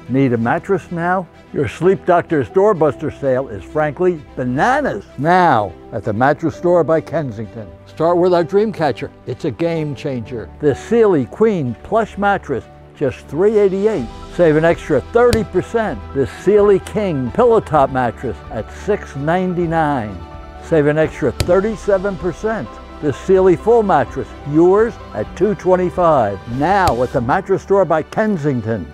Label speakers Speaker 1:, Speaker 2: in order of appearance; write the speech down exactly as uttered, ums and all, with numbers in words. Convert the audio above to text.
Speaker 1: Need a mattress now? Your Sleep Doctor's Doorbuster sale is frankly bananas. Now at the Mattress Store by Kensington. Start with our Dreamcatcher. It's a game changer. The Sealy Queen Plush Mattress, just three eighty-eight. Save an extra thirty percent. The Sealy King Pillow Top Mattress at six ninety-nine. Save an extra thirty-seven percent. The Sealy Full Mattress, yours at two twenty-five. Now at the Mattress Store by Kensington.